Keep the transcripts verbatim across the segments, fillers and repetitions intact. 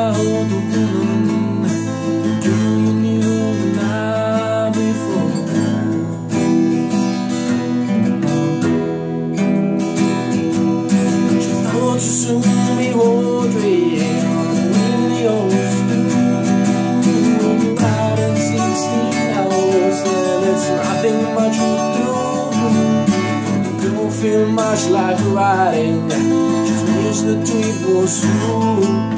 어두운 Do you knew the night before Je flotte sous mes hauts dreams in the ocean Out in sixteen hours and it's nothing much to do Don't feel much like riding Just wish the trip was through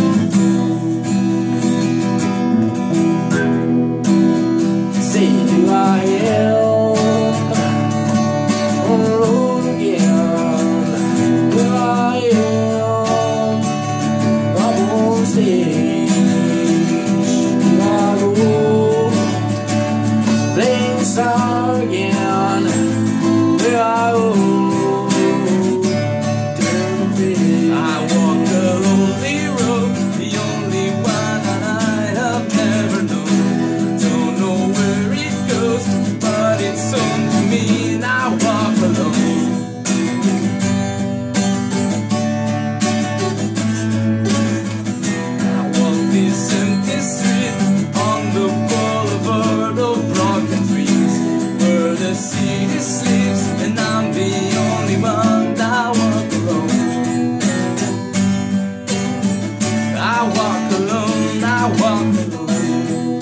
Say here I am on the road again. Here I am up on stage. Here I go playing star again. Here I go turn the page. I walk a lonely road, the only one that I have ever known. Don't know where it goes, but it's on to me, and I walk alone. I walk this empty street on the boulevard of broken trees, where the city sleeps, and I'm the only one that walk alone. I walk alone, I walk alone.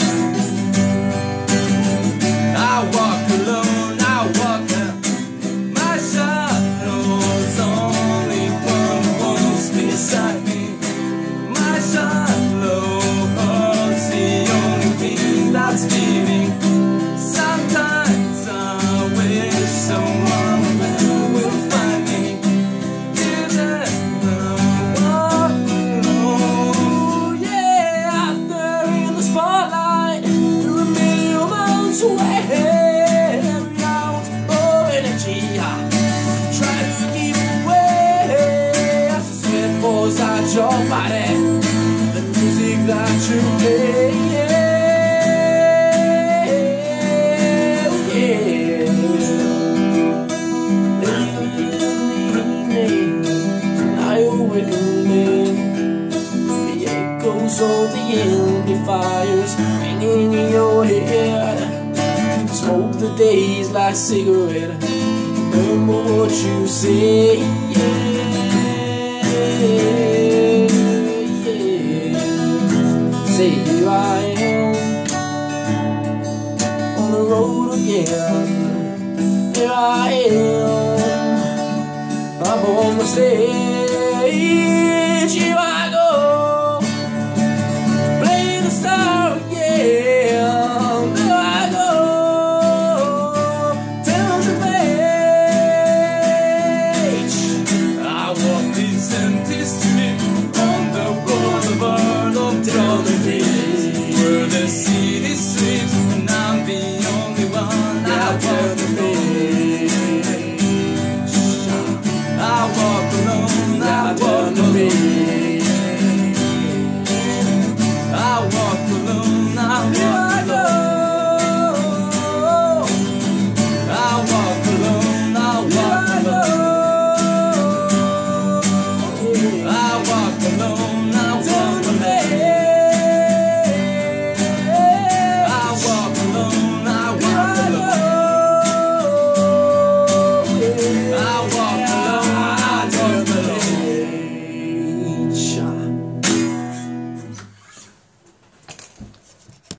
I walk alone, I walk alone. My shadow's only one who walks beside me. My shadow's the only thing that's giving. Sometimes I wish someone will find me. You never walk alone. Yeah, out there in the spotlight, you're a million miles away. Every ounce of energy I try to keep away. As the sweat pours out your body, the music that you play. The echoes of the amplifiers ringing in your head. Smoke the days like cigarette. Remember what you say. Yeah, yeah. Say here I am on the road again. Here I am up on the stage. Here I